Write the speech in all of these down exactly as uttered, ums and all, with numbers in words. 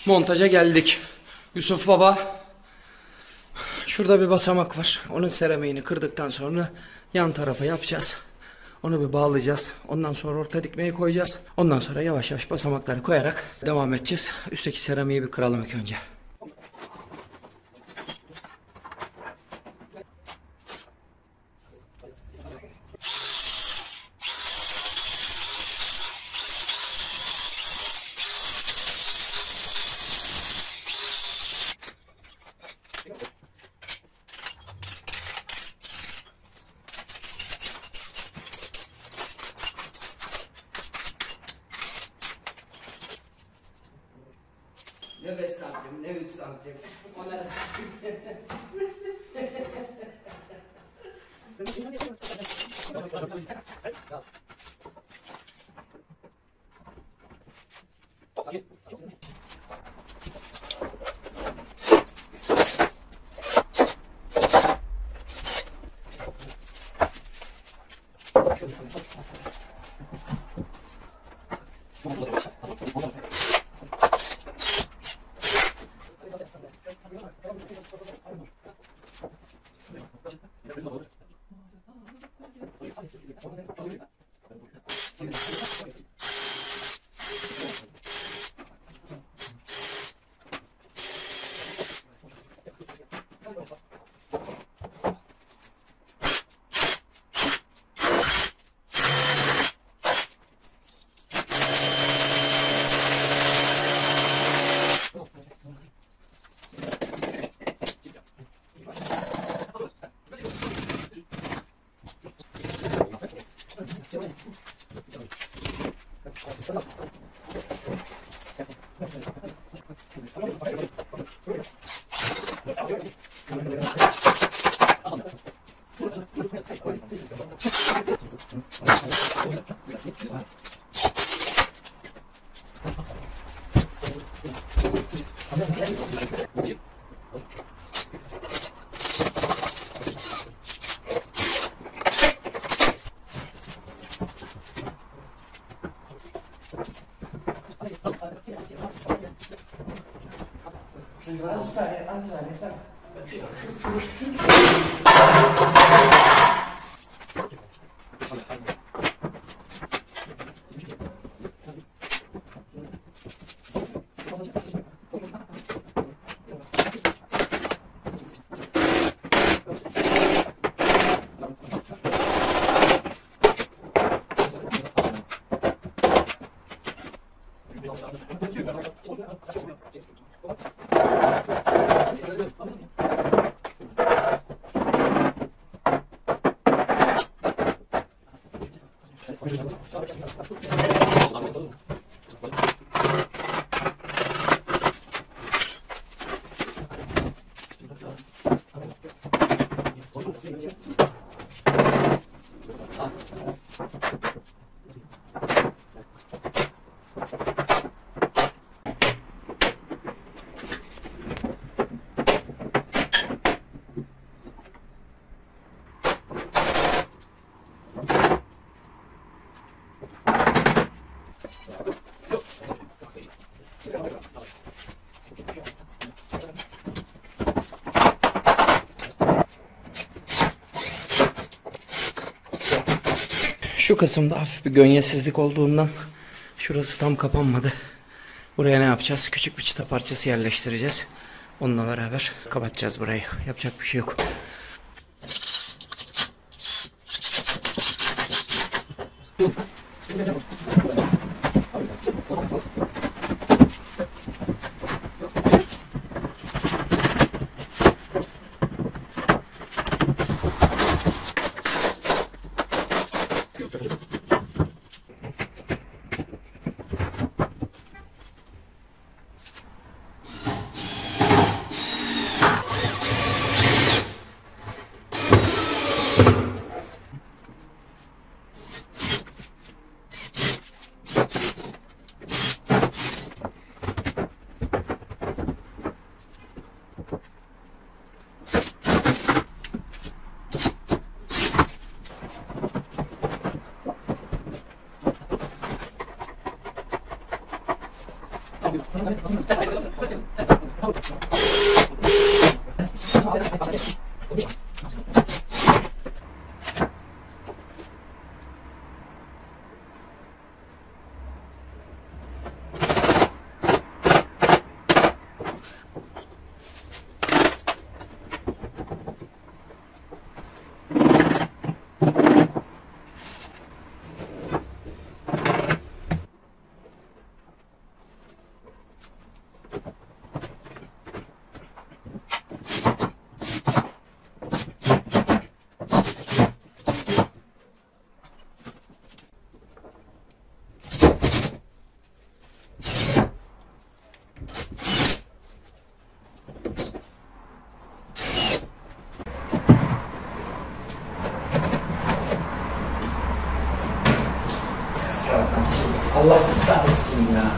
montaja geldik. Yusuf Baba, şurada bir basamak var. Onun seramiğini kırdıktan sonra yan tarafa yapacağız. Onu bir bağlayacağız. Ondan sonra orta dikmeyi koyacağız. Ondan sonra yavaş yavaş basamakları koyarak devam edeceğiz. Üstteki seramiği bir kıralım ilk önce. Ne beş santim, ne üç santim. Onlar bir saniye, az bir saniye sen. Şu, şu, şu, şu, şu. Şu kısımda hafif bir gönyesizlik olduğundan şurası tam kapanmadı. Buraya ne yapacağız? Küçük bir çıta parçası yerleştireceğiz. Onunla beraber kapatacağız burayı. Yapacak bir şey yok. Allah ıslah etsin ya.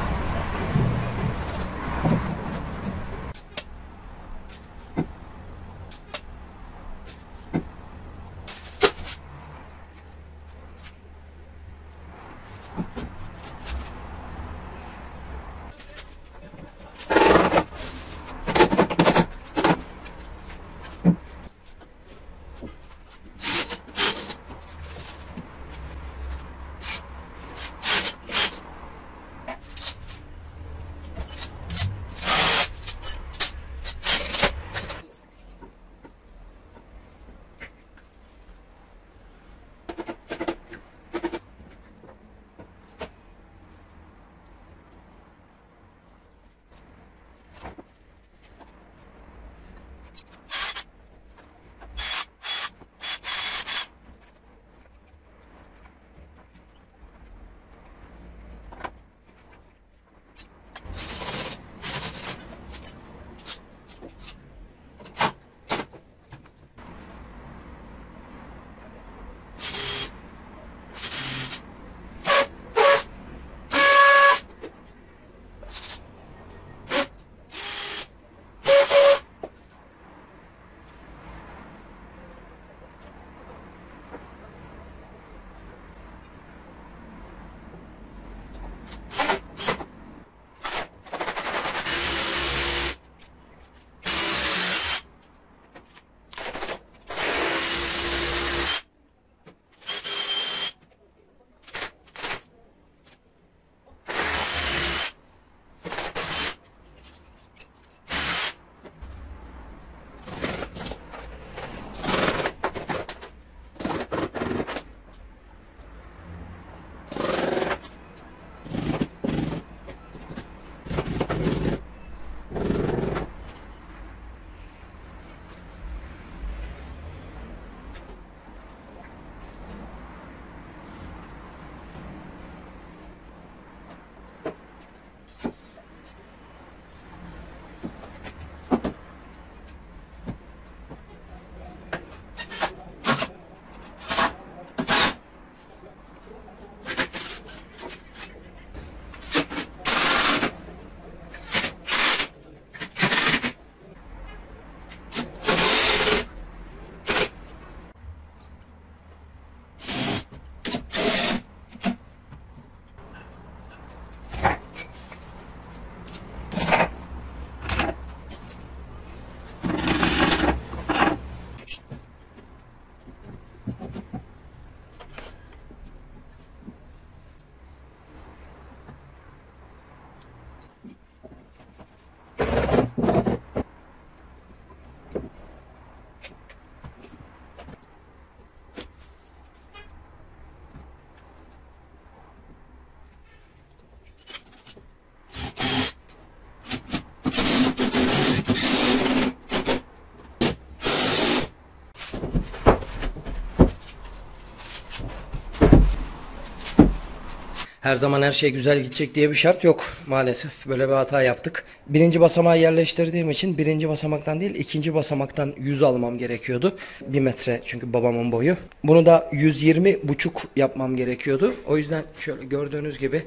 Her zaman her şey güzel gidecek diye bir şart yok maalesef. Böyle bir hata yaptık. Birinci basamağı yerleştirdiğim için birinci basamaktan değil ikinci basamaktan yüz almam gerekiyordu. Bir metre çünkü babamın boyu. Bunu da yüz yirmi buçuk yapmam gerekiyordu. O yüzden şöyle gördüğünüz gibi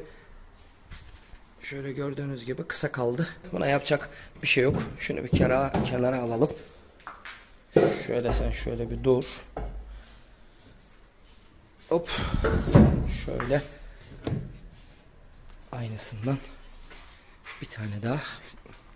şöyle gördüğünüz gibi kısa kaldı. Buna yapacak bir şey yok. Şunu bir kenara, kenara alalım. Şöyle sen şöyle bir dur. Hop. Şöyle. Aynısından bir tane daha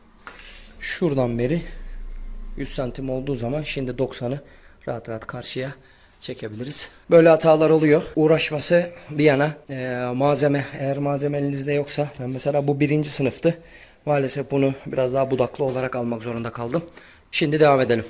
Şuradan beri yüz santim olduğu zaman şimdi doksanı rahat rahat karşıya çekebiliriz. Böyle hatalar oluyor. Uğraşması bir yana, e, malzeme eğer malzeme elinizde yoksa, ben mesela bu birinci sınıftı. Maalesef bunu biraz daha budaklı olarak almak zorunda kaldım. Şimdi devam edelim.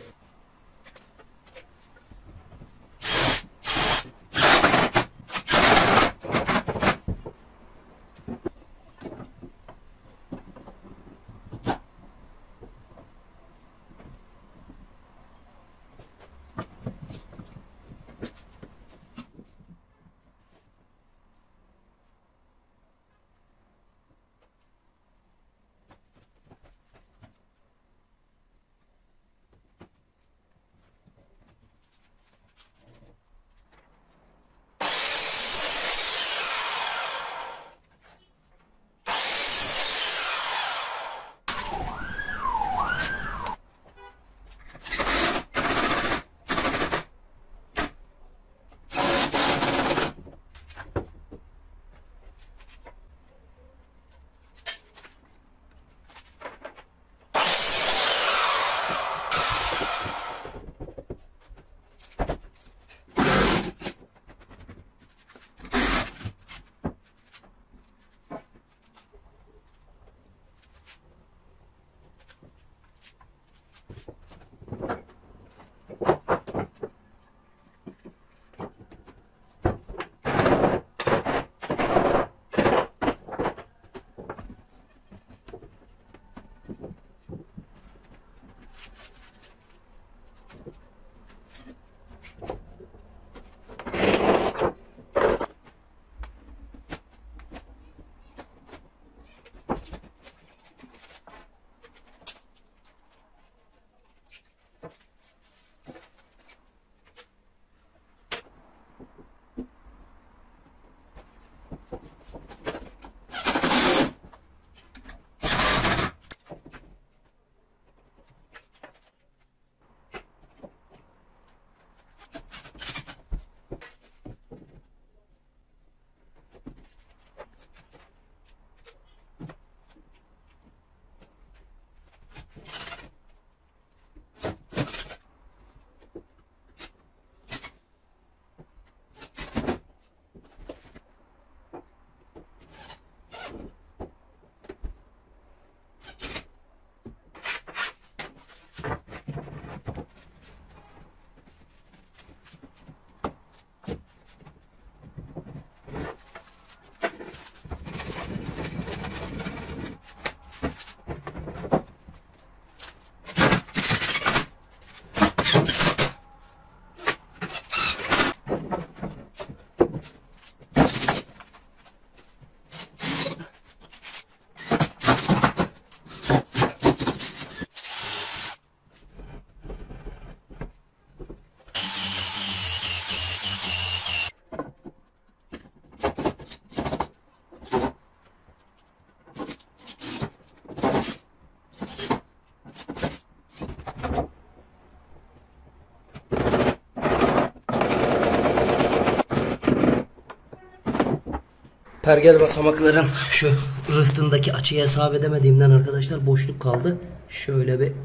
Pergel basamakların şu rıhtındaki açıyı hesap edemediğimden arkadaşlar boşluk kaldı. Şöyle bir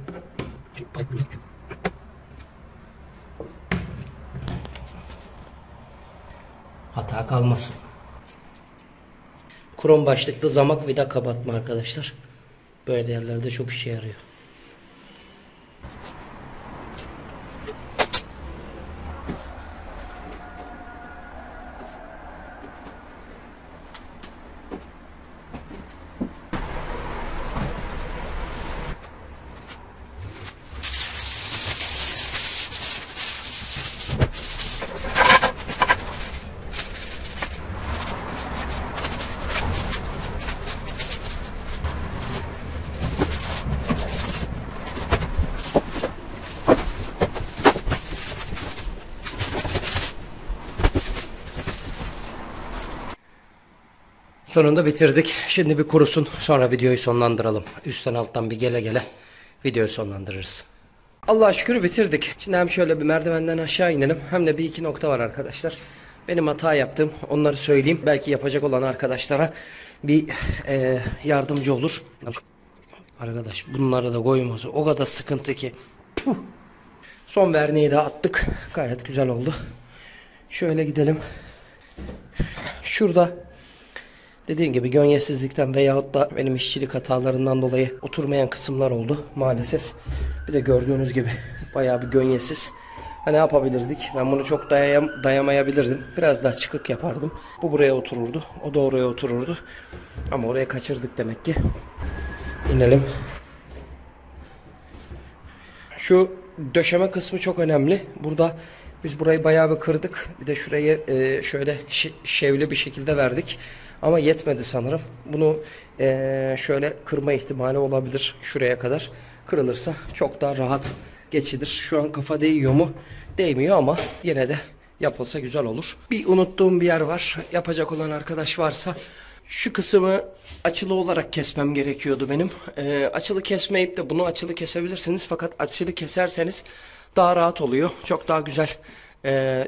hata kalmasın. Krom başlıklı zamak vida kapatma arkadaşlar. Böyle yerlerde çok işe yarıyor. Sonunda bitirdik. Şimdi bir kurusun. Sonra videoyu sonlandıralım. Üstten alttan bir gele gele videoyu sonlandırırız. Allah'a şükür bitirdik. Şimdi hem şöyle bir merdivenden aşağı inelim. Hem de bir iki nokta var arkadaşlar. Benim hata yaptım. Onları söyleyeyim. Belki yapacak olan arkadaşlara bir e, yardımcı olur. Arkadaş bunları da koyması o kadar sıkıntı ki. Puh. Son verniği de attık. Gayet güzel oldu. Şöyle gidelim. Şurada dediğim gibi gönyesizlikten veyahut da benim işçilik hatalarından dolayı oturmayan kısımlar oldu maalesef. Bir de gördüğünüz gibi bayağı bir gönyesiz. Ha, ne yapabilirdik? Ben bunu çok dayayam dayamayabilirdim. Biraz daha çıkık yapardım. Bu buraya otururdu. O da oraya otururdu. Ama oraya kaçırdık demek ki. İnelim. Şu döşeme kısmı çok önemli. Burada biz burayı bayağı bir kırdık. Bir de şurayı e, şöyle şevli bir şekilde verdik. Ama yetmedi sanırım. Bunu e, şöyle kırma ihtimali olabilir şuraya kadar. Kırılırsa çok daha rahat geçilir. Şu an kafa değiyor mu? Değmiyor ama yine de yapılsa güzel olur. Bir unuttuğum bir yer var. Yapacak olan arkadaş varsa şu kısmı açılı olarak kesmem gerekiyordu benim. E, açılı kesmeyip de bunu açılı kesebilirsiniz. Fakat açılı keserseniz daha rahat oluyor. Çok daha güzel. E,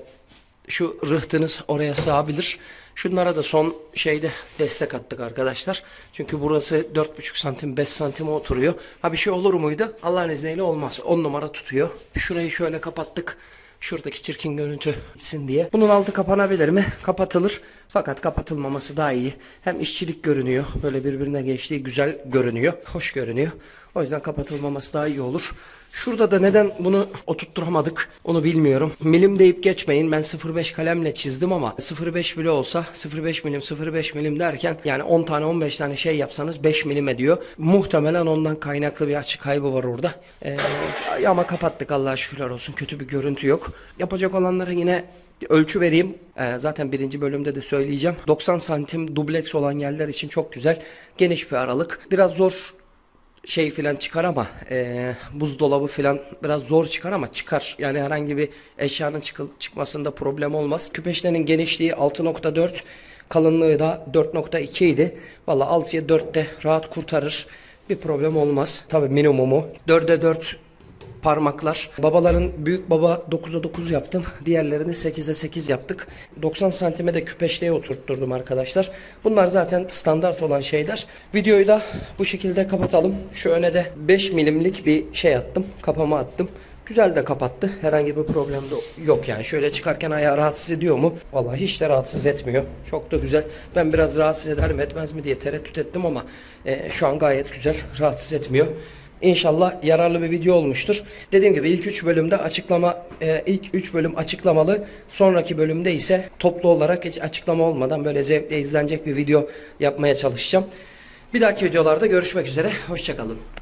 şu rıhtınız oraya sığabilir. Şunlara da son şeyde destek attık arkadaşlar. Çünkü burası dört buçuk santim beş santime oturuyor. Ha bir şey olur muydu? Allah'ın izniyle olmaz. on numara tutuyor. Şurayı şöyle kapattık. Şuradaki çirkin görüntü gitsin diye. Bunun altı kapanabilir mi? Kapatılır. Fakat kapatılmaması daha iyi. Hem işçilik görünüyor. Böyle birbirine geçtiği güzel görünüyor. Hoş görünüyor. O yüzden kapatılmaması daha iyi olur. Şurada da neden bunu oturtturamadık onu bilmiyorum. Milim deyip geçmeyin. Ben sıfır beş kalemle çizdim ama sıfır beş bile olsa sıfır beş milim sıfır beş milim derken yani on tane on beş tane şey yapsanız beş milim ediyor. Muhtemelen ondan kaynaklı bir açı kaybı var orada. Ee, ama kapattık Allah'a şükürler olsun. Kötü bir görüntü yok. Yapacak olanlara yine ölçü vereyim. Ee, zaten birinci bölümde de söyleyeceğim. doksan santim dubleks olan yerler için çok güzel. Geniş bir aralık. Biraz zor şey filan çıkar ama e, buzdolabı filan biraz zor çıkar ama çıkar. Yani herhangi bir eşyanın çıkı, çıkmasında problem olmaz. Küpeşlerin genişliği altı nokta dört, kalınlığı da dört nokta iki idi. Valla altıya dörtte rahat kurtarır. Bir problem olmaz. Tabi minimumu. dörde dört parmaklar. Babaların büyük baba dokuza dokuz yaptım. Diğerlerini sekize sekiz yaptık. doksan santime de küpeşliğe oturtturdum arkadaşlar. Bunlar zaten standart olan şeyler. Videoyu da bu şekilde kapatalım. Şu öne de beş milimlik bir şey attım. Kapama attım. Güzel de kapattı. Herhangi bir problem de yok yani. Şöyle çıkarken ayağı rahatsız ediyor mu? Vallahi hiç de rahatsız etmiyor. Çok da güzel. Ben biraz rahatsız eder mi etmez mi diye tereddüt ettim ama e, şu an gayet güzel. Rahatsız etmiyor. İnşallah yararlı bir video olmuştur. Dediğim gibi ilk üç bölümde açıklama, e, ilk üç bölüm açıklamalı. Sonraki bölümde ise toplu olarak hiç açıklama olmadan böyle zevkle izlenecek bir video yapmaya çalışacağım. Bir dahaki videolarda görüşmek üzere. Hoşça kalın.